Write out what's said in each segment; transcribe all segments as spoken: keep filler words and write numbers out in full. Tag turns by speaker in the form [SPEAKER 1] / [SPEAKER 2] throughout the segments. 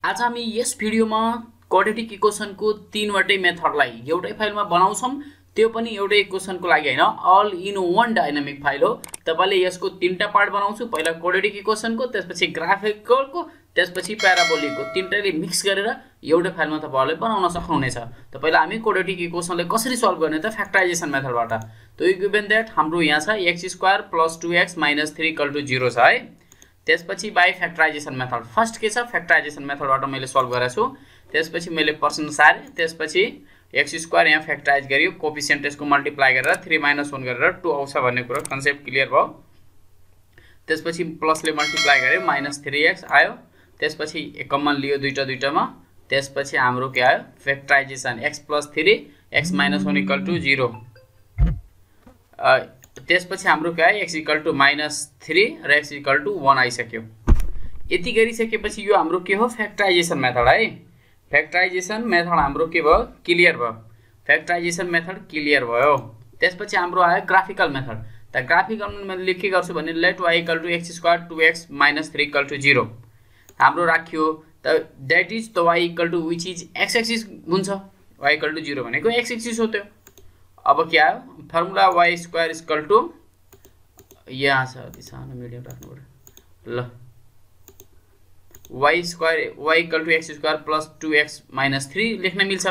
[SPEAKER 1] आज हामी यस भिडियोमा क्वाड्रेटिक इक्वेसनको तीनवटै मेथडलाई एउटै फाइलमा बनाउँछौं। त्यो पनि एउटै इक्वेसनको लागि हैन, all in one dynamic file हो। तपाईले यसको तीनटा पार्ट बनाउँछु। पहिला क्वाड्रेटिक इक्वेसनको, त्यसपछि ग्राफिकलको, त्यसपछि प्याराबोलिकको, तीनटैले मिक्स गरेर एउटै फाइलमा तपाईहरुले बनाउन सक्नुहुनेछ। त पहिला हामी क्वाड्रेटिक इक्वेसनलाई कसरी सल्भ गर्ने त फ्याक्टराइजेसन मेथडबाट। त गिभन दैट हाम्रो यहाँ छ x square plus two x minus three equal to zero छ है। त्यसपछि बाइ फ्याक्टराइजेसन मेथड फर्स्ट के छ फ्याक्टराइजेसन मेथडबाट मैले सल्भ गरेको छु। त्यसपछि मैले पर्सेन्ट सारे, त्यसपछि x स्क्वायर यहाँ फ्याक्टराइज गरियो, कोएफिसिएन्ट यसको मल्टिप्लाई गरेर थ्री माइनस वन गरेर टू आउँछ भन्ने कुरा कन्सेप्ट क्लियर भयो। त्यसपछि प्लसले मल्टिप्लाई गरे माइनस थ्री एक्स आयो। त्यसपछि कमन लियो दुईटा दुईटामा। त्यसपछि हाम्रो के आयो factorization x plus three x minus one equal to zero. त्यसपछि हाम्रो के आयो x equal to minus three र x इक्वल टु वन आइसक्यो। यति गरिसकेपछि यो हाम्रो के हो फ्याक्टराइजेसन मेथड है। फ्याक्टराइजेसन मेथड हाम्रो के भयो क्लियर भयो। फ्याक्टराइजेसन मेथड क्लियर भयो। त्यसपछि हाम्रो आयो ग्राफिकल मेथड। त ग्राफिकल मैले के गर्छु भने let y equal to x square two x minus three equal to zero हाम्रो राख्यो। त दैट इज त y equal to which is x axis हुन्छ। y इक्वल टु जीरो भनेको x एक्सिस हो। त्यो अब के आयो formula y square equal to यहाँ छ सानो मिडियम राख्नु पर्यो ल y square y equal to x square plus two x minus three लेख्न मिल्छ।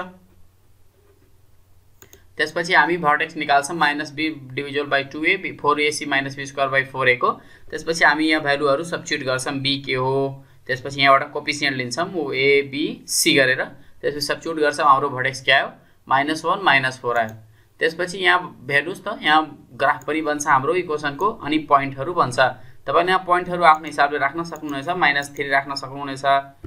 [SPEAKER 1] त्यसपछि हामी भर्टेक्स निकाल्छौं minus b division by two a four a c minus b square by four a को। त्यसपछि हामी यहाँ भ्यालुहरु सब्स्टिट्युट गर्छौं b के हो। त्यसपछि यहाँ एउटा कोएफिसिएन्ट लिन्छौं o a b c गरेर। त्यसपछि सब्स्टिट्युट गर्छौं हाम्रो भर्टेक्स के आयो माइनस वन माइनस फोर आयो। त्यसपछि यहाँ भ्यालुज त यहाँ ग्राफ पनि बन्छ हाम्रो इक्वेसनको अनि पोइन्टहरु बन्छ। तपाईले यहाँ पोइन्टहरु आफ्नो हिसाबले राख्न सक्नुहुनेछ। माइनस थ्री राख्न सक्नुहुनेछ,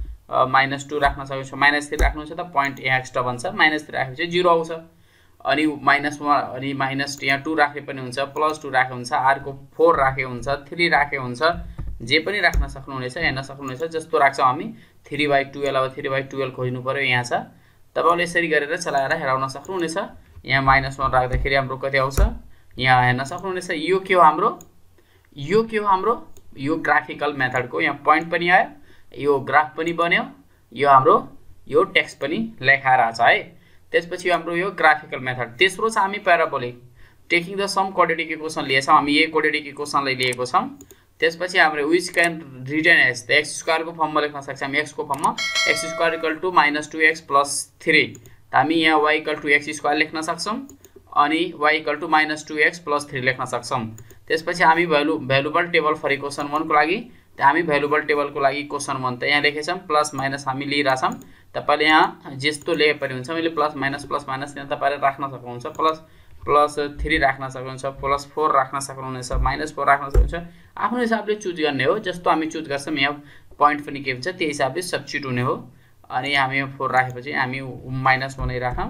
[SPEAKER 1] माइनस टू राख्न सक्नुहुन्छ। माइनस थ्री राख्नुहुन्छ त पोइन्ट यहाँ एक्स्ट्रा बन्छ। माइनस थ्री राखेपछि जीरो आउँछ। अनि माइनस वन अनि माइनस यहाँ टू राखे पनि हुन्छ, प्लस टू राखे हुन्छ, आर को फोर राखे हुन्छ, थ्री राखे हुन्छ, जे पनि राख्न सक्नुहुनेछ हेर्न सक्नुहुनेछ। जस्तो राख्छौं हामी थ्री बाइ टुवेल्भ। अब थ्री बाइ टुवेल्भ खोज्नु पर्यो यहाँ छ। तपाईले यसरी गरेर चलाएर हेराउन सक्नुहुनेछ। यहाँ माइनस वन राख्दाखेरि हाम्रो कति आउँछ यहाँ हेर्न सक्नुहुनेछ। यो के हो हाम्रो यो के हो हाम्रो यो ग्राफिकल मेथडको यहाँ पोइन्ट पनि आयो, यो ग्राफ पनि बन्यो, यो हाम्रो यो टेक्स्ट पनि लेखाएर आछ है। त्यसपछि हाम्रो यो ग्राफिकल मेथड। तेस्रो छ हामी parabolic taking the sum quadratic equation लिएछौं। हामी यो क्वाड्रेटिक इक्वेसनलाई लिएको छौं। त्यसपछि हाम्रो which can written as the x square को फर्ममा लेख्न सक्छौं। x को फर्ममा x square equal to minus two x plus three. त हामी यहाँ y equal to x square लेख्न सक्छौं अनि y equal to minus two x plus three लेख्न सक्छौं। त्यसपछि हामी value valuable table for equation वन को लागि त हामी भ्यालुबल टेबल को लागि इक्वेसन वन त यहाँ लेखेछौं। प्लस माइनस हामी लिइराछौं। तपाईले यहाँ जस्तो लिए पनि हुन्छ। मैले प्लस माइनस प्लस माइनस यहाँ तपाईले राख्न सक्नुहुन्छ। प्लस प्लस थ्री राख्न सक्नुहुन्छ, प्लस फोर राख्न सक्नुहुन्छ, माइनस फोर राख्न सक्नुहुन्छ। आफ्नो हिसाबले चुज गर्ने हो। जस्तो हामी चुज गर्छौं यहाँ पोइन्ट पनि के हुन्छ त्यही हिसाबले सब्स्टिट्युट हुने हो। अनि हामी यो फोर राखेपछि हामी माइनस वन राखौं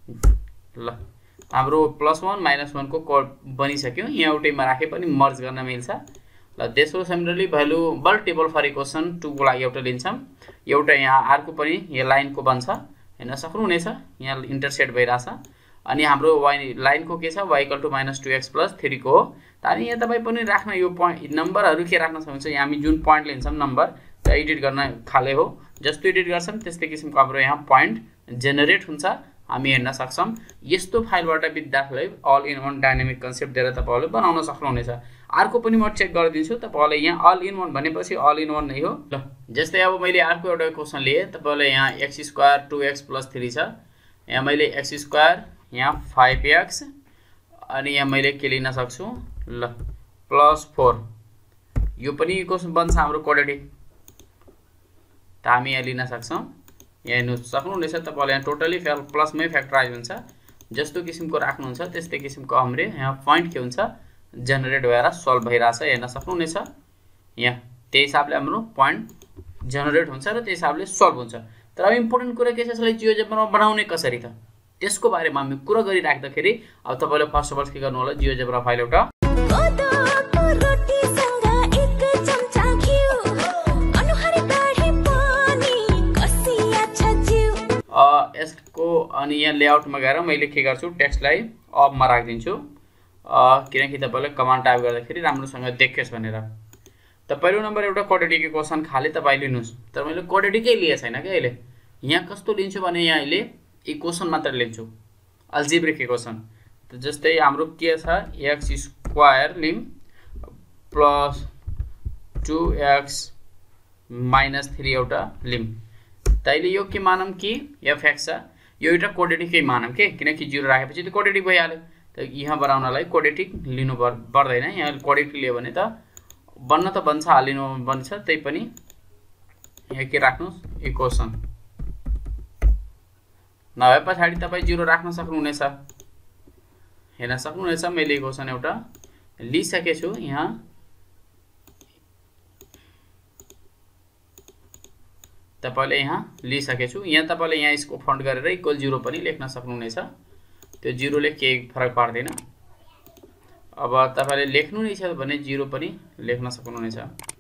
[SPEAKER 1] ल। हाम्रो प्लस वन माइनस वन को बनिसक्यो। यहाँ एउटैमा राखे पनि मर्ज गर्न मिल्छ ल। तेस्रो similarly valuable table for equation two को लागि एउटा लिन्छौं। एउटा यहाँ आर को पनि यो लाइन को बन्छ हैन सक्नुहुनेछ। यहाँ इन्टरसेक्ट भइराछ। अनि हाम्रो y लाइन को के छ y equal to minus two x plus three को हो। अनि यहाँ तपाई पनि राख्न यो पोइन्ट नम्बरहरु के राख्न सक्नुहुन्छ। यहाँ हामी जुन पोइन्ट लिन्छौं नम्बर त एडिट गर्न खाले हो। जस्तो एडिट गर्छौं त्यस्तै किसिमको हाम्रो यहाँ पोइन्ट जेनेरेट हुन्छ। हामी हेर्न सक्छौं। यस्तो फाइलबाट विद्यार्थीलाई all in one dynamic concept दिएर तपाईहरुले बनाउन सक्नुहुनेछ। अर्को पनि म चेक गरिदिन्छु। तपाईहरुले यहाँ अल इन वन भनेपछि अल इन वन नै हो ल। जस्तै अब मैले अर्को एउटा क्वेशन लिए। तपाईहरुले यहाँ x square two x plus three छ। यहाँ मैले x स्क्वायर यहाँ फाइभ एक्स अनि यहाँ मैले के लिन सक्छु ल प्लस फोर। यो पनि इक्वेसन बन्छ हाम्रो क्वाड्रेटिक। त हामी यहाँ लिन सक्छौं। यहाँ हेर्नु सक्नुहुनेछ तपाईले यहाँ टोटली प्लसमै फ्याक्टराइज हुन्छ। जस्तो किसिमको राख्नुहुन्छ त्यस्तै किसिमको हाम्रो यहाँ पोइन्ट के हुन्छ जेनेरेट भएर सल्भ भइराछ हेर्न सक्नुहुनेछ। यहाँ त्यही हिसाबले हाम्रो पोइन्ट जेनेरेट हुन्छ र त्यही हिसाबले सल्भ हुन्छ। तर अब इम्पोर्टेन्ट कुरा के छ यसलाई जियोजेब्रामा बनाउने कसरी त त्यसको बारेमा हामी कुरा गरिराख्दाखेरि अब तपाईले फर्स्ट अफ अल के गर्नु होला जियोजेब्रा फाइल एउटा यसको अनि यहाँ लेआउटमा गएर मैले के गर्छु टेक्स्टलाई अफमा राखिदिन्छु किनकि तपाईले कमान्ड टाइप गर्दाखेरि राम्रोसँग देखियोस् भनेर। त पहिलो नम्बर एउटा क्वाड्रेटिक इक्वेसन खाली तपाई लिनुस्, तर मैले क्वाड्रेटिकै लिए छैन के अहिले। यहाँ कस्तो लिन्छु भने यहाँ अहिले इक्वेसन मात्र लिन्छु, अल्जेब्रिक इक्वेसन। त जस्तै हाम्रो के छ, x स्क्वायर लिम plus two x minus three एउटा लिम। तैले यो के मानम कि fx छ, यो एउटा क्वाड्रेटिकै मानम के, किनकि जीरो राखेपछि त्यो क्वाड्रेटिक भइहाल्यो। त यहाँ बनाउनलाई क्वाड्रेटिक लिनु पर्दैन, यहाँ क्वाड्रेटिक लियो भने त बन्न त बन्छ, हालिनु बन्छ, त्यही पनि यहाँ के राख्नुस् इक्वेसन। नभए पछाडि तपाई जीरो राख्न सक्नुहुनेछ, हेर्न सक्नुहुनेछ। मैले इक्वेसन एउटा लिइसकेछु यहाँ, तपाईले यहाँ लिइसकेछु। यहाँ तपाईले यहाँ यसको फन्ट गरेर इक्वल जीरो पनि लेख्न सक्नुहुनेछ, त्यो जीरोले केही फरक पार्दैन। अब तपाईले लेख्नु नै छ भने जीरो पनि लेख्न सक्नुहुनेछ।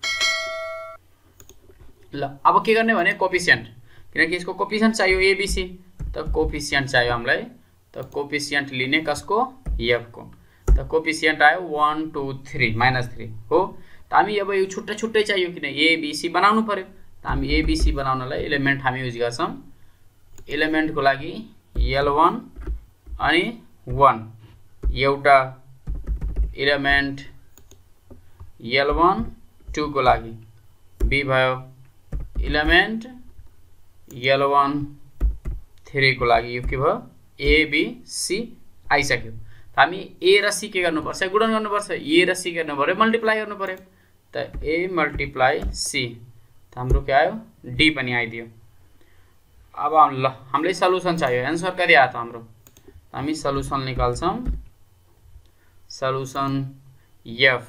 [SPEAKER 1] ल अब के गर्ने भने कोफिसिएन्ट, किनकि यसको कोफिसिएन्ट चाहियो एबीसी, त कोफिसिएन्ट चाहियो हामीलाई। त कोफिसिएन्ट लिने कसको, एफ को। त कोफिसिएन्ट आयो one two three minus three हो। त हामी अब यो छुट्टै छुट्टै चाहियो, किन एबीसी बनाउनु पर्यो। त हामी एबीसी बनाउनलाई एलिमेन्ट हामी युज गर्छौं। एलिमेन्टको लागि एल वन अनि वन, एउटा एलिमेन्ट एल वन, टू को लागि बी भयो, एलिमेन्ट एल वन थ्री को लागि यो के भयो, ए बी सी आइसक्यो। हामी ए र सी के गर्नुपर्छ, गुणन गर्नुपर्छ। ए र सी गर्नु पर्यो, मल्टिप्लाई गर्नु पर्यो। त ए मल्टिप्लाई सी, त हाम्रो के आयो, डी पनि आइदियो। अब ल हामीलाई सल्युसन चाहियो, आन्सर कति आयो त हाम्रो। हामी सल्युसन निकाल्छौं। सल्युसन एफ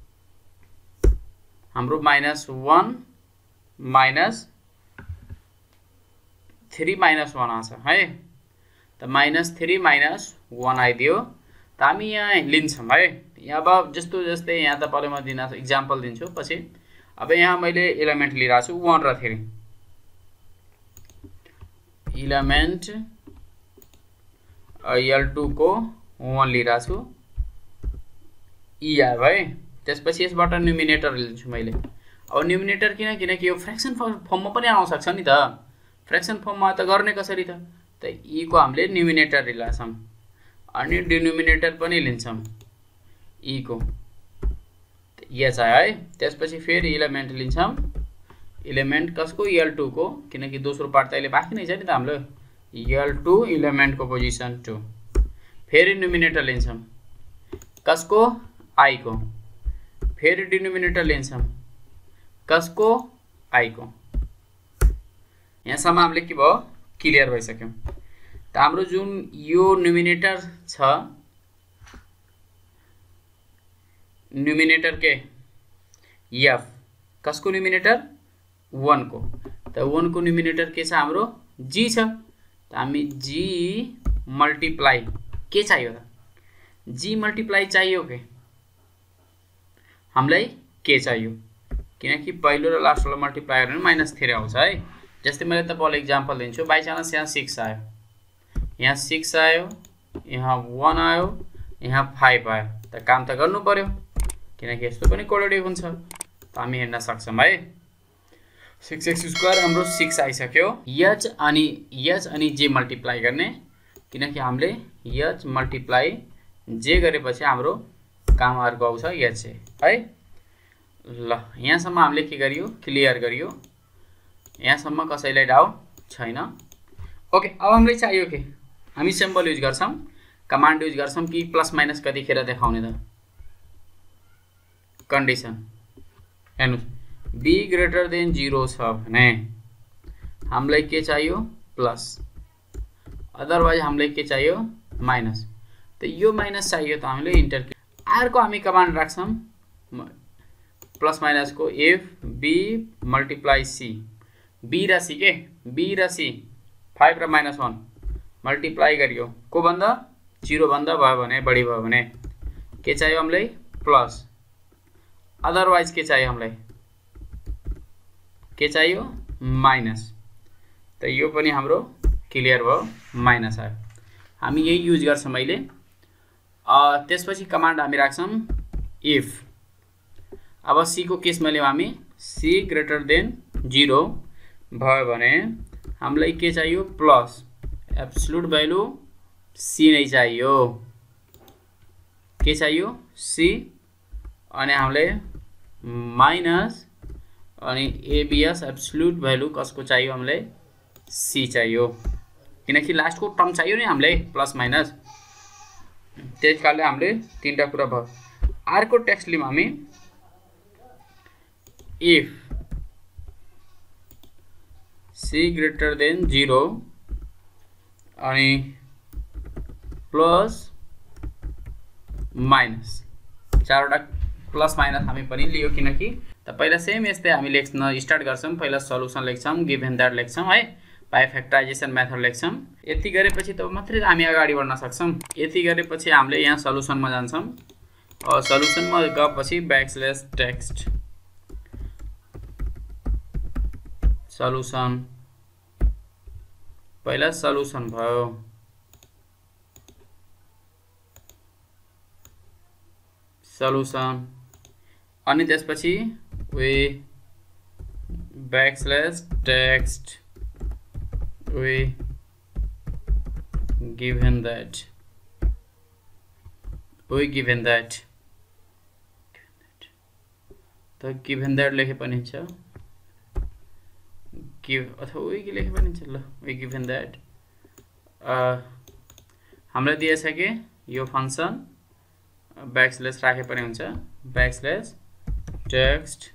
[SPEAKER 1] हाम्रो minus one minus three minus one आछ है। त माइनस थ्री माइनस वन आइदियो। त हामी यहाँ लिन्छौं है। यहाँ अब जस्तो जस्तै यहाँ तपाईलाई म दिन इक्जाम्पल दिन्छु पछि। अब यहाँ मैले एलिमेन्ट लिइराछु वन र थ्री, एलिमेन्ट एल टू को वन लिइराछु, ई आयो है। त्यसपछि यसबाट न्युमिनेटर लिन्छु मैले। अब न्युमिनेटर किन, किनकि यो फ्र्याक्सन फर्ममा पनि आउन सक्छ नि त। फ्र्याक्सन फर्ममा त गर्ने कसरी त, त ई को हामीले न्युमिनेटर लिन्छौं अनि डिनोमिनेटर पनि लिन्छौं ई को, एच आयो है। त्यसपछि फेरि एलिमेन्ट लिन्छौं, एलिमेन्ट कसको, एल टू को, किनकि दोस्रो पार्ट त अहिले बाँकी नै छ नि त हाम्रो। एल टू एलिमेन्ट को पोजिसन टू, फेरि न्युमिनेटर लिन्छौं कसको, आई को, फेरि डिनोमिनेटर लिन्छौं कसको, आई को। यहाँसम्म हामीले के भयो, क्लियर भइसक्यो। त हाम्रो जुन यो न्युमिनेटर छ, न्युमिनेटर के एफ, कसको न्युमिनेटर, वन को। त वन को न्युमिनेटर के छ हाम्रो, जी छ। त हामी जी मल्टिप्लाई के चाहियो त, जी मल्टिप्लाई चाहियो के हामीलाई, के चाहियो, किनकि पहिलो र लास्टलाई मल्टिप्लाई गरेर माइनस थ्री आउँछ है। जस्तै मैले तपाईलाई इक्जाम्पल दिन्छु, बाइ चान्स यहाँ सिक्स आयो, यहाँ सिक्स आयो, यहाँ वन आयो, यहाँ फाइभ आयो। त काम त गर्नु पर्यो, किनकि यस्तो पनि क्वाड्रेटिक हुन्छ। त हामी हेर्न सक्छौं है। सिक्स एक्स स्क्वायर हाम्रो सिक्स आइसक्यो। एच अनि एच अनि जे मल्टिप्लाई गर्ने, किनकि हामीले एच मल्टिप्लाई जे गरेपछि हाम्रो काम अर्को आउँछ एच है। ल यहाँसम्म हामीले के गरियो, क्लियर गरियो। यहाँसम्म कसैलाई डाउट छैन। ओके, अब हामीलाई चाहियो के, हामी सिम्बल युज गर्छौं, कमान्ड युज गर्छौं कि प्लस माइनस कतिखेर देखाउने त, कन्डिसन हेर्नुस्, बी ग्रेटर देन जीरो छ भने हामीलाई के चाहियो, प्लस, अदरवाइज हामीलाई के चाहियो, माइनस। त यो माइनस चाहियो त हामीले इन्टर, अर्को हामी कमान्ड राख्छौं प्लस माइनस को, F B multiply C, B र सी के, बी र सी फाइभ र माइनस वन मल्टिप्लाई गरियो को भन्दा, जीरो भन्दा भयो भने, बढी भयो भने के चाहियो हामीलाई, प्लस, अदरवाइज के चाहियो हामीलाई, के चाहियो, माइनस। त यो पनि हाम्रो क्लियर भयो, माइनस आयो। हामी यही युज गर्छौं अहिले। त्यसपछि कमान्ड हामी राख्छौं इफ, अब c को केसमा लियौं हामी c ग्रेटर देन जीरो भयो भने हामीलाई के चाहियो प्लस एब्सोल्युट भ्यालु c नै चाहियो के चाहियो c अनि हामीले माइनस अनि abs एब्सोल्युट भ्यालु कसको चाहियो हामीलाई c चाहियो किनकि लास्ट को टर्म चाहियो नि हामीलाई प्लस माइनस त्यस कारणले हामीले तीनटा कुरा भयो अर्को टेक्स्ट लियौं हामी if c greater than zero अनि प्लस माइनस चारवटा प्लस माइनस हामी पनि लियो किनकि त पहिला सेम यस्तै हामी लेख्न स्टार्ट गर्छौं पहिला सल्युसन लेख्छौं गिभन दैट लेख्छौं है बाइ फ्याक्टराइजेसन मेथड लेख्छौं यति गरेपछि त मात्रै हामी अगाडि बढ्न सक्छौं यति गरेपछि हामीले यहाँ सल्युसनमा जान्छौं अ सल्युसनमा गएपछि ब्याकस्ल्याश टेक्स्ट सल्युसन पहिला सल्युसन भयो सल्युसन अनि त्यसपछि where backslash text where given that where given that त गिभन दैट लेखे पनि हुन्छ गिभ अथवा वे के लेखे पनि हुन्छ ल वे गिभन दैट अ हामीलाई दिएछ के यो फंक्सन बैकस्लैश राखे पनि हुन्छ बैकस्लैश टेक्स्ट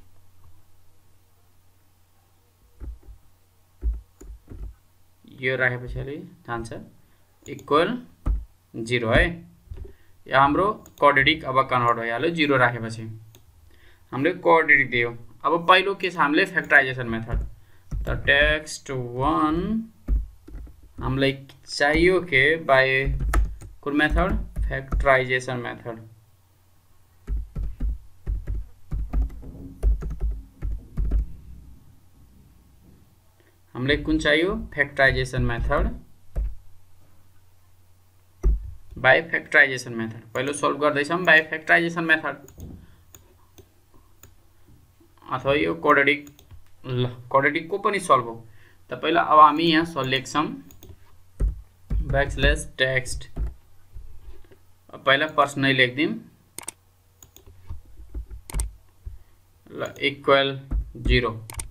[SPEAKER 1] यो राखेपछि अलि जान्छ इक्वल जीरो है यो हाम्रो क्वाड्रेटिक अब कन्भर्ट भइहाल्यो जीरो राखेपछि हामीले क्वाड्रेटिक दियो अब पहिलो के छ हामीले फ्याक्टराइजेसन मेथड त टेक्स्ट वन हामीलाई चाहियो के बाइ कुन मेथड फ्याक्टराइजेसन मेथड हामीलाई कुन चाहियो factorization method by factorization method पहिलो सल्भ गर्दै छौं बाइ फ्याक्टराइजेसन मेथड अथवा यो क्वाड्रेटिक ल क्वाड्रेटिक को पनि सल्भ हो त पहिला अब हामी यहाँ सल्भ लेख्छौं बैकस्लैश टेक्स्ट पहिला प्रश्न नै लेख्दिम ल इक्वल जीरो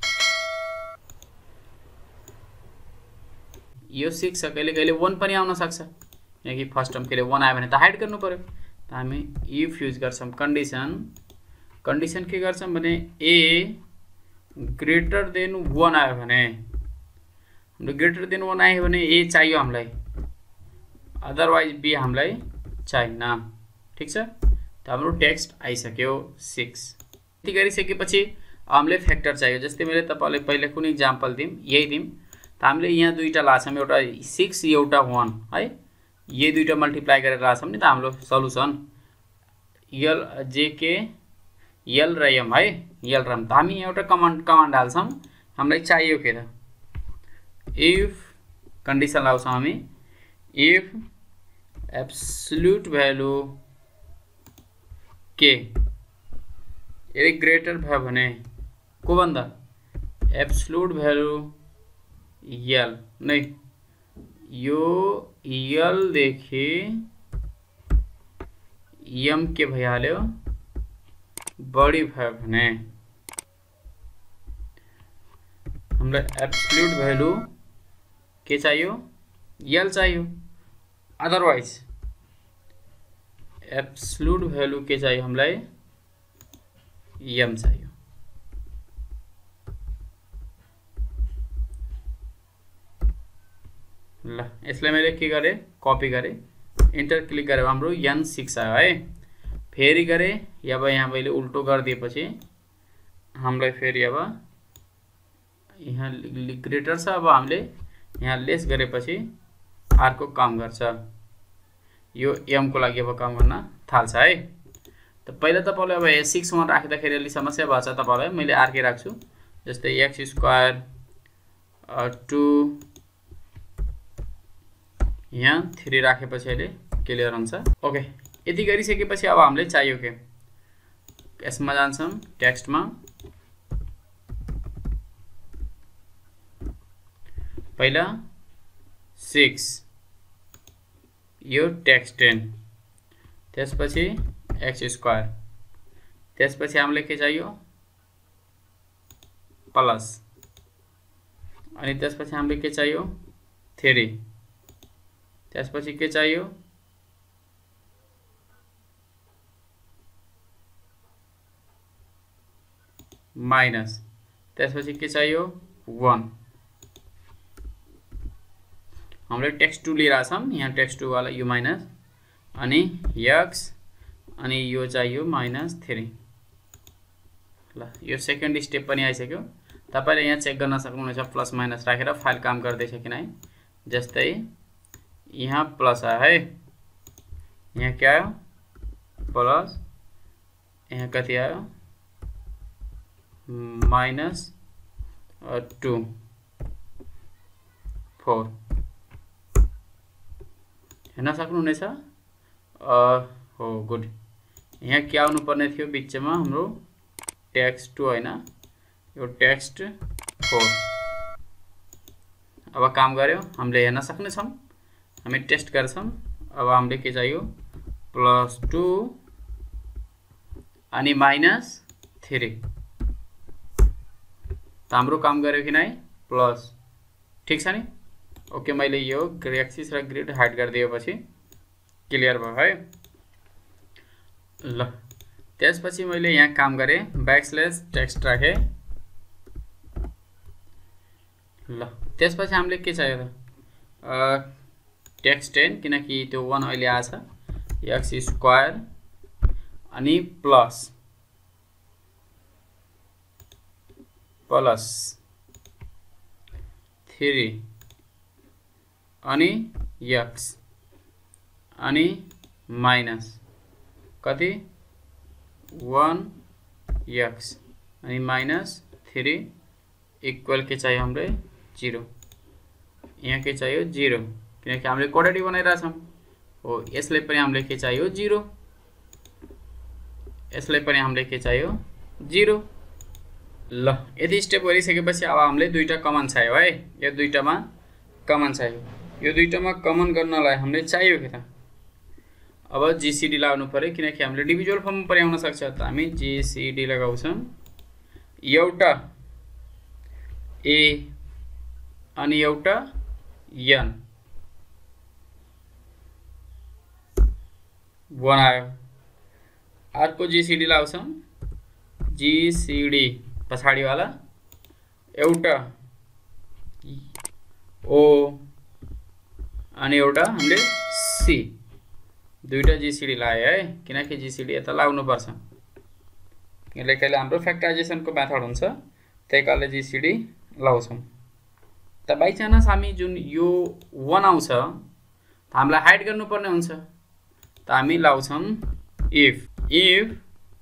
[SPEAKER 1] यो सिक्स कहिले कहिले वन पनि आउन सक्छ किनकि फर्स्ट टर्म के वन आयो भने त हाइड गर्नु पर्यो त हामी इफ युज गर्छौं कन्डिसन कन्डिसन के गर्छौं भने a ग्रेटर देन वन आयो भने हाम्रो ग्रेटर देन वन आयो भने a चाहियो हामीलाई अदरवाइज b हामीलाई चाहिन्न ठीक छ त हाम्रो टेक्स्ट आइसक्यो सिक्स यति गरिसकेपछि हामीले फ्याक्टर चाहियो जस्तै मैले तपाईलाई पहिले कुन एक्जाम्पल दिम यही दिम त हामीले यहाँ दुईटा लाछौं एउटा सिक्स एउटा वन है यही दुईटा मल्टिप्लाई गरेर लाछौं नि त हाम्रो सल्युसन यल जेके यल र एम है यल र एम त हामी एउटा कमान्ड कमान्ड हाल्छौं हामीलाई चाहियो के त इफ कन्डिसन लाउँछौं हामी इफ एब्सोल्युट भ्यालु के यदि ग्रेटर भयो भने को भन्दा एब्सोल्युट भ्यालु यल नै यो यल देखि एम के भइहाल्यो बढी भयो भने हामीलाई एब्सोल्युट भ्यालु के चाहियो यल चाहियो अदरवाइज एब्सोल्युट भ्यालु के चाहियो हामीलाई एम चाहियो ल यसलाई मैले के गरे कपी गरे इन्टर क्लिक गरे हाम्रो एन सिक्स आयो है फेरि गरे अब यहाँ मैले उल्टो गर्दिएपछि हामीलाई फेरि अब यहाँ ग्रेटर छ अब हामीले यहाँ लेस गरेपछि अर्को काम गर्छ यो एम को लागि अब काम गर्न थाल्छ है त पहिला तपाईले अब सिक्स मा राख्दाखेरि अलि समस्या भछ तपाईलाई मैले अर्कै राख्छु जस्तै x स्क्वायर टू यहाँ थ्री राखेपछि अहिले क्लियर हुन्छ ओके यति गरिसकेपछि अब हामीले चाहियो के यसमा जान्छौं टेक्स्टमा पहिला सिक्स यो टेक्स्ट टेन त्यसपछि एक्स स्क्वायर त्यसपछि हामीलाई के चाहियो प्लस अनि त्यसपछि हामीलाई के चाहियो थ्री त्यसपछि के चाहियो माइनस त्यसपछि के चाहियो वन हामीले टेक्स्ट टू लिइरा छौं यहाँ टेक्स्ट टू वाला यो माइनस अनि x अनि यो चाहियो माइनस थ्री ल यो सेकेन्ड स्टेप पनि आइसक्यो तपाईले यहाँ चेक गर्न सक्नुहुन्छ प्लस माइनस राखेर फाइल काम गर्दै छ कि नै जस्तै यहाँ प्लस आयो है यहाँ के आयो प्लस यहाँ कति आयो माइनस टू फोर हेर्न सक्नुहुनेछ हो गुड यहाँ के आउनु पर्ने थियो बीचमा हाम्रो टेक्स्ट टू हैन यो टेक्स्ट फोर अब काम गर्यो हामीले हेर्न सक्ने छौं हामी टेस्ट गर्छौं अब हामीले के चाहियो प्लस टू अनि माइनस थ्री हाम्रो काम गर्यो कि नै प्लस ठीक छ नि ओके मैले यो ग्रे एक्सिस र ग्रिड हाइड गरिदिएपछि क्लियर भयो है ल त्यसपछि मैले यहाँ काम गरे ब्याकस्ल्याश टेक्स्ट राखे ल त्यसपछि हामीले के चाहियो त टेक्स्ट टेन किनकि त्यो वन अहिले आछ एक्स स्क्वायर अनि प्लस प्लस थ्री अनि x अनि माइनस कति वन x अनि माइनस थ्री इक्वल के चाहियो हमले जीरो यहाँ के चाहियो जीरो किनकि हामीले क्वाड्रेटिक बनाइरा छौं हो यसले पनि हामीले के चाहियो जीरो यसले पनि हामीले के चाहियो जीरो ल यदि स्टेप गरिसकेपछि अब हामीले दुईटा कमन चाहियो है यो दुईटामा कमन चाहियो यो दुईटामा कमन गर्नलाई हामीले चाहियो के त अब जीसीडी लगाउनु पर्यो किनकि हामीले डिभिजुअल फर्ममा पर्याउन सक्छ त हामी जीसीडी लगाउँछौं एउटा ए अनि एउटा n बनायो अर्को जीसीडी लगाउँछौं जीसीडी पछाडी वाला एउटा ओ अनि एउटा हामीले सी दुईटा जीसीडी लाए है किनकि जीसीडी यता लाउनु पर्छ यसले कहिले हाम्रो फ्याक्टराइजेसनको मेथड हुन्छ त्यही कारणले जीसीडी लाउँछौं त बाइ चान्स हामी जुन यो वन आउँछ त हामीलाई हाइड गर्नुपर्ने हुन्छ त हामी लाउँछौं इफ इफ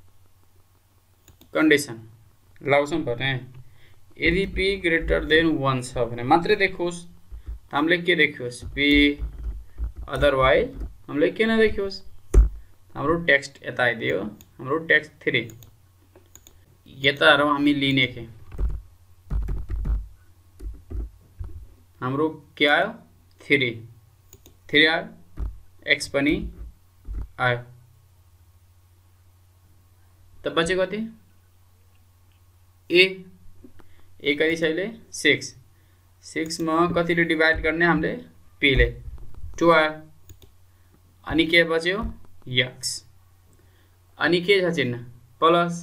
[SPEAKER 1] कन्डिसन लाउँछौं भने यदि p ग्रेटर देन वन छ भने मात्रै देखोस् हामीले के देखियोस् p अदरवाइज हामीले के न देखियोस् हाम्रो टेक्स्ट यता आइदियो हाम्रो टेक्स्ट थ्री यता र हामी लिने के हाम्रो के आयो थ्री थ्री आयो x पनि आयो त बचे कति a a कति छ अहिले सिक्स सिक्स मा कतिले डिवाइड गर्ने हामीले p ले टू आयो अनि के बच्यो x अनि के छ चिन्ह प्लस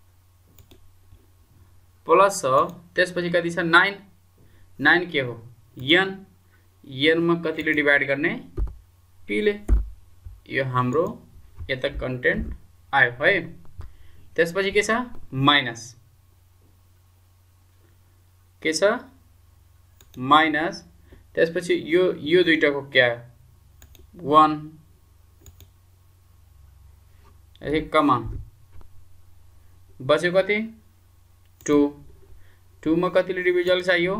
[SPEAKER 1] प्लस छ त्यसपछि कति छ नाइन नाइन के हो n n मा कतिले डिवाइड गर्ने p ले यो हाम्रो यता कन्टेन्ट आयो है त्यसपछि के छ माइनस के छ माइनस त्यसपछि यो यो दुईटाको के आयो वन यसै कमन बच्यो कति टू टू मा कतिले डिभिजल चाहियो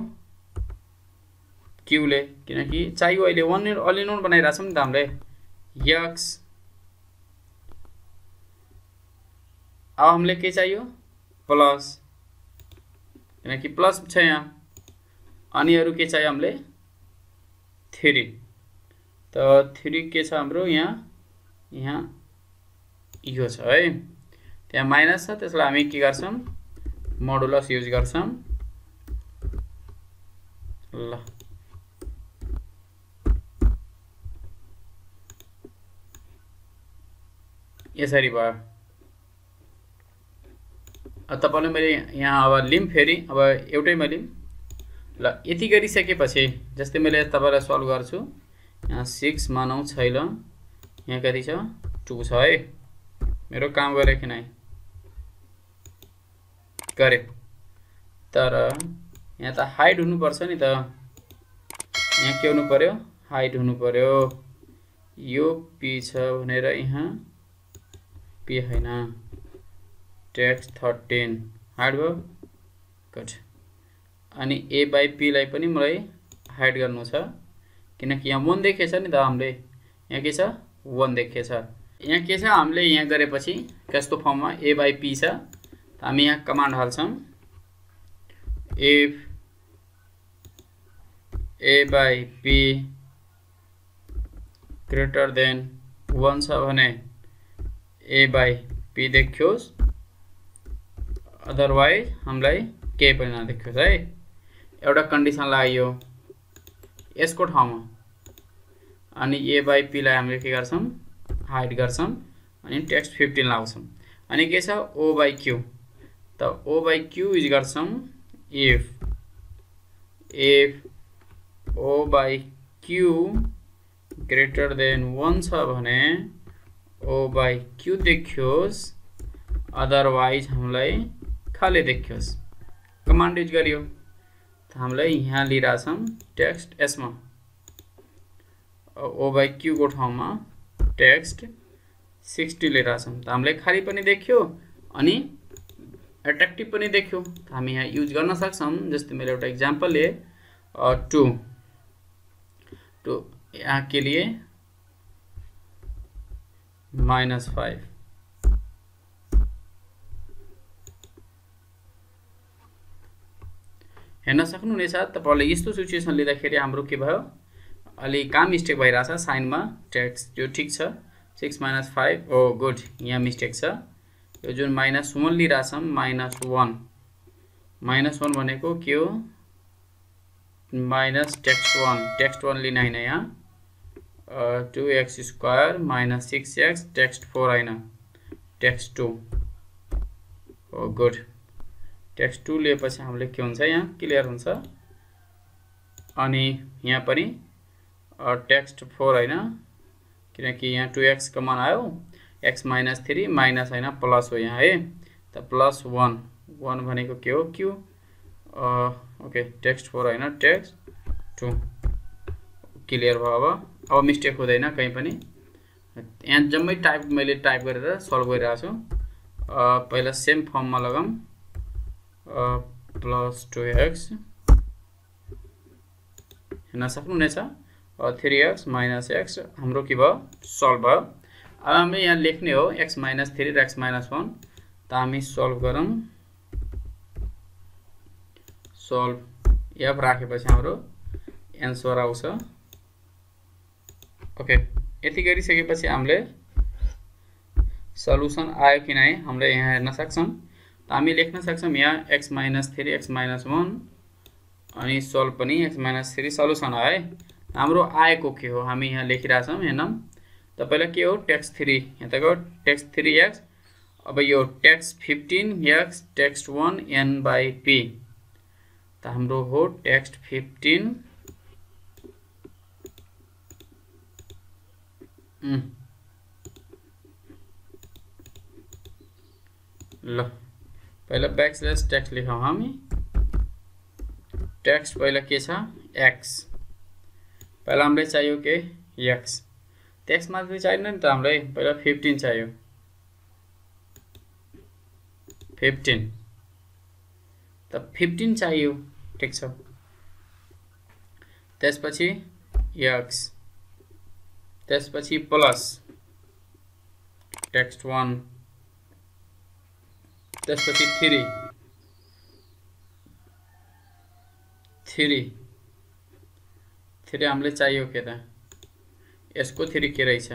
[SPEAKER 1] q ले किनकि चाहियो अहिले वन अल इन वन बनाइरा छौं नि त हामीले x अब हमले के चाहियो प्लस, किनकि प्लस छ यहाँ, अनि अरु के चाहियो हमले थ्री। त थ्री के छ हाम्रो यहाँ, यहाँ यो छ है, त्यहाँ माइनस छ, त्यसलाई हामी के गर्छौं मोडुलस युज गर्छौं। ल यसरी भयो। अब तपाईले मैले यहाँ अब लिम फेरि, अब एउटैमा लिम। ल यति गरिसकेपछि जस्तै मैले तपाईलाई सल्भ गर्छु, यहाँ सिक्स मानौ छैन, यहाँ कति छ टू छ है, मेरो काम गरे कि नै गरे, तर यहाँ त हाइट हुनु पर्छ नि त, यहाँ के हुनु पर्यो हाइट हुनु पर्यो। यो p छ भनेर यहाँ p हैन, टेक्स्ट थर्टीन हाइट भयो गुड। अनि a by p लाई पनि मलाई हाइड गर्नु छ, किनकि यहाँ वन देखेछ नि त हामीले, यहाँ के छ वन देखेछ। यहाँ के छ हामीले यहाँ गरेपछि कस्तो फर्ममा a by p छ, त हामी यहाँ कमान्ड हाल्छौं if a by p greater than one छ भने a by p देखियोस्, अदरवाइज हामीलाई केही पनि नदेखियोस् है। एउटा कन्डिसन लाग्यो यसको ठाउँमा, अनि a by p लाई हामीले के गर्छौं हाइड गर्छौं, अनि टेक्स्ट फिफ्टीन लाउँछौं। अनि के छ o by q, त o by q युज गर्छौं if if o by q greater than one छ भने o by q देखियोस्, अदरवाइज हामीलाई खाली देखियोस्। कमान्ड युज गरियो, त हामीलाई यहाँ लिइराछौं टेक्स्ट यसमा, o by q को ठाउँमा टेक्स्ट सिक्सटी लिइराछौं, त हामीले खाली पनि देखियो अनि एट्र्याक्टिभ पनि देखियो। त हामी यहाँ युज गर्न सक्छौं, जस्तै मैले एउटा एक्जाम्पल लिए टू टू यहाँ के लिए माइनस फाइव, हेर्न सक्नुहुनेछ तपाईले यस्तो सिचुएसन लिँदाखेरि हाम्रो के भयो, अलि काम मिस्टेक भइराछ साइनमा, टेक्स्ट यो ठीक छ six minus five, oh good यहाँ मिस्टेक छ, यो जुन माइनस वन लिइराछौं माइनस वन, माइनस वन भनेको के हो minus text one, text one लिन हैन, यहाँ two x square minus six x text four हैन text two, oh good text two लिएपछि हामीले के हुन्छ यहाँ क्लियर हुन्छ। अनि यहाँ पनि टेक्स्ट फोर हैन, किनकि यहाँ टू एक्स कमन आयो, x माइनस थ्री माइनस हैन प्लस हो यहाँ है, त प्लस वन, वन भनेको के हो q, ओके टेक्स्ट फोर हैन टेक्स्ट टू, क्लियर भयो। अब अब मिस्टेक हुँदैन कहीं पनि, यहाँ जम्मै टाइप मैले टाइप गरेर सल्भ गरिरहेको छु। पहिला सेम फर्ममा लगाऊँ प्लस टू एक्स, हेर्न सक्नुहुनेछ थ्री एक्स माइनस एक्स हाम्रो के भयो सल्भ भयो। अब हामी यहाँ लेख्ने हो x माइनस थ्री र x माइनस वन, त हामी सल्भ गरौँ, सल्भ एफ राखेपछि हाम्रो एन्सर आउँछ। ओके यति गरिसकेपछि हामीले सल्युसन आयो कि नै हामीले यहाँ हेर्न सक्छौं, त हामी लेख्न सक्छौं यहाँ x minus three x minus one, अनि सल्भ पनि x माइनस थ्री सल्युसन आयो है। हाम्रो आएको के हो हामी यहाँ लेखिराछौं, हेर्नौं त पहिला के हो टेक्स्ट थ्री, यहाँ तको टेक्स्ट थ्री एक्स, अब यो text fifteen x text one n by p, त हाम्रो हो टेक्स्ट फिफ्टीन ल पहिला ब्याकस्ल्यास टेक्स्ट लेखौं हामी, टेक्स्ट पहिला के छ x, पहिला हामीलाई चाहियो के x, टेक्स्ट मात्रै चाहिएन नि त हामीलाई, पहिला फिफ्टीन चाहियो फिफ्टीन, त फिफ्टीन चाहियो ठीक छ, त्यसपछि x, त्यसपछि प्लस टेक्स्ट वन त्यसपछि थ्री थ्री थ्री हामीले चाहियो के त यसको थ्री के रहेछ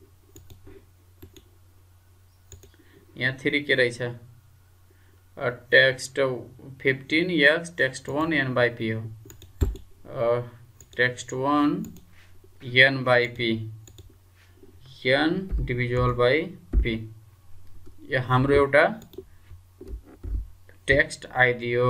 [SPEAKER 1] यहाँ थ्री के रहेछ text fifteen x text one N by P हो text one N by P N डिभिजुअल बाई पी यो हाम्रो एउटा टेक्स्ट आइडी हो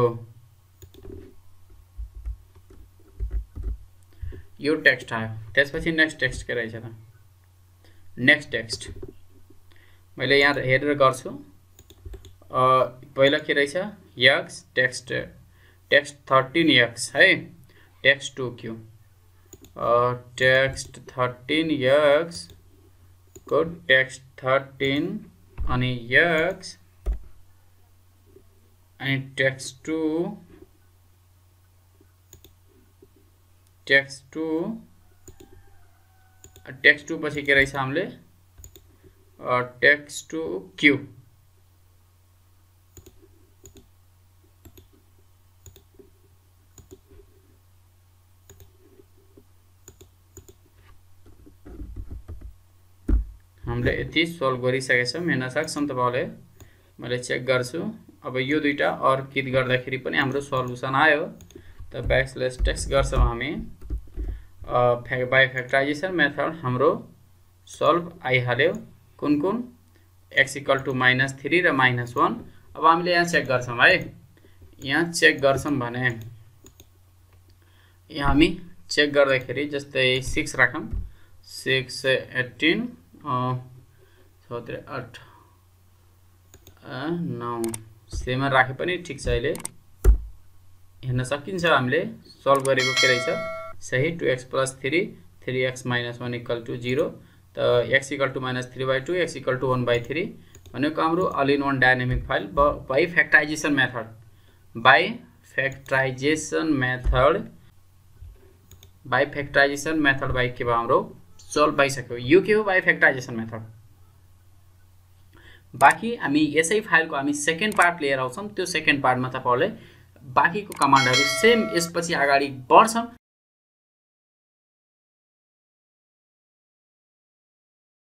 [SPEAKER 1] यो टेक्स्ट आयो त्यसपछि नेक्स्ट टेक्स्ट के रहेछ त नेक्स्ट टेक्स्ट मैले यहाँ हेरेर गर्छु पहिला के रहेछ x text text thirteen x है text two Q text thirteen x को टेक्स्ट थर्टीन अनि एक्स अनि text two text two text two पछि के रहेछ हामीले टेक्स्ट टू क्यू हामीले यति सल्भ गरिसकेका छौं हेर्न सक्छौं तपाईहरुले मैले चेक गर्छु अब यो दुईटा अर्कित गर्दाखेरि पनि हाम्रो सल्युसन आयो त ब्याकस्ल्याश टेक्स्ट गर्छौं हामी बाइ फ्याक्टराइजेसन मेथड हाम्रो सल्भ आइहाल्यो कुन कुन x equal to minus three र माइनस वन अब हामीले यहाँ चेक गर्छौं है यहाँ चेक गर्छौं भने यहाँ हामी चेक गर्दाखेरि जस्तै सिक्स राखौं सिक्स एटीन सत्र आठ नौ सेमा राखे पनि ठीक छ अहिले हेर्न सकिन्छ हामीले सल्भ गरेको के रहेछ सही two x plus three three x minus one equal to zero त x equal to minus three by two x equal to one by three भनेको हाम्रो all in one dynamic file by factorization method by factorization method by factorization method by के भयो हाम्रो solve भइसक्यो यो के हो बाइ फ्याक्टराइजेसन मेथड बाकी हामी यसै फाइलको हामी सेकेन्ड पार्ट लिएर आउँछौं त्यो सेकेन्ड पार्टमा तपाईहरुले बाकीको कमान्डहरु सेम यसपछि अगाडि बढ्छौं